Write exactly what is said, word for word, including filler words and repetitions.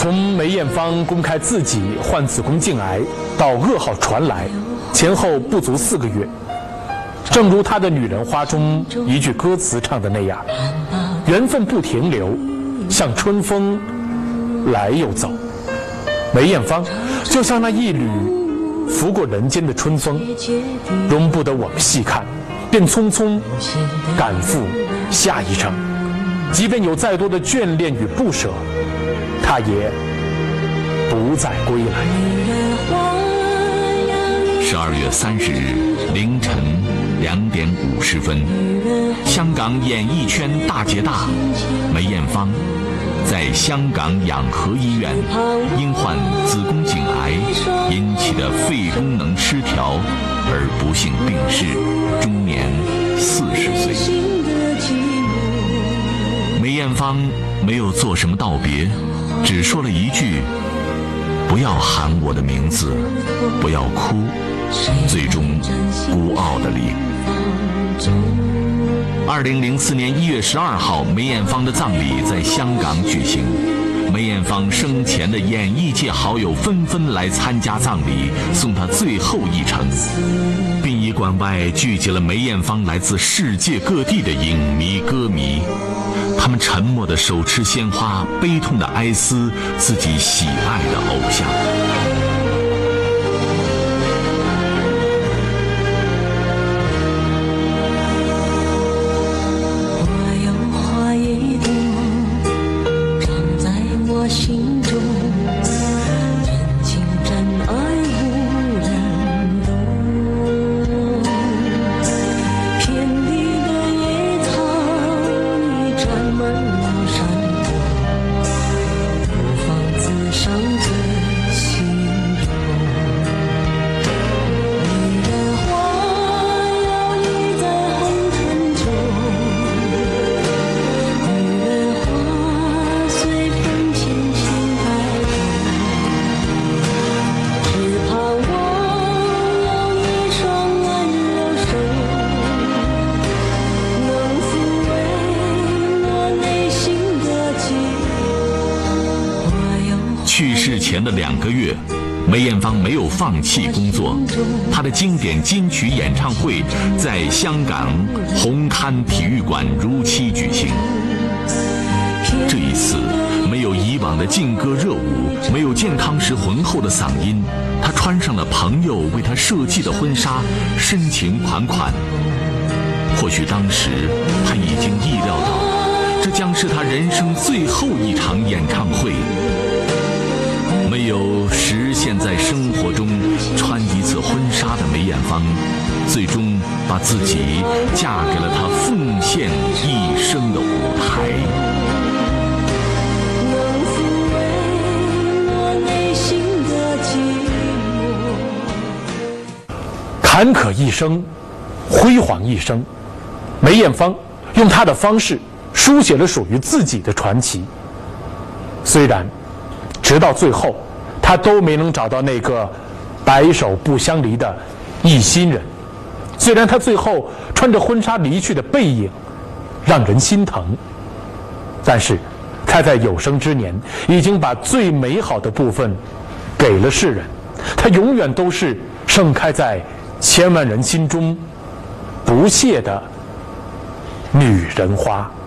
从梅艳芳公开自己患子宫颈癌到噩耗传来，前后不足四个月。正如她的《女人花》中一句歌词唱的那样，缘分不停留，像春风来又走。梅艳芳就像那一缕拂过人间的春风，容不得我们细看，便匆匆赶赴下一程。即便有再多的眷恋与不舍，她也不再归来。 十二月三十日凌晨两点五十分，香港演艺圈大姐大梅艳芳在香港养和医院因患子宫颈癌引起的肺功能失调而不幸病逝，终年四十岁。梅艳芳没有做什么道别，只说了一句：“不要喊我的名字，不要哭。”最终孤傲地离。二零零四年一月十二号，梅艳芳的葬礼在香港举行。梅艳芳生前的演艺界好友纷纷来参加葬礼，送她最后一程。殡仪馆外聚集了梅艳芳来自世界各地的影迷歌迷，他们沉默地手持鲜花，悲痛地哀思自己喜爱的偶像。去世前的两个月，梅艳芳没有放弃工作，她的经典金曲演唱会在香港红磡体育馆如期举行。这一次没有以往的劲歌热舞，没有健康时浑厚的嗓音，她穿上了朋友为她设计的婚纱，深情款款。或许当时她已经意料到，这将是她人生最后一场演唱会。没有实现在生活中穿一次婚纱的梅艳芳，最终把自己嫁给了她奉献一生的舞台。 坎坷一生，辉煌一生，梅艳芳用她的方式书写了属于自己的传奇。虽然直到最后她都没能找到那个白首不相离的一心人，虽然她最后穿着婚纱离去的背影让人心疼，但是她在有生之年已经把最美好的部分给了世人，她永远都是盛开在千万人心中不谢的女人花。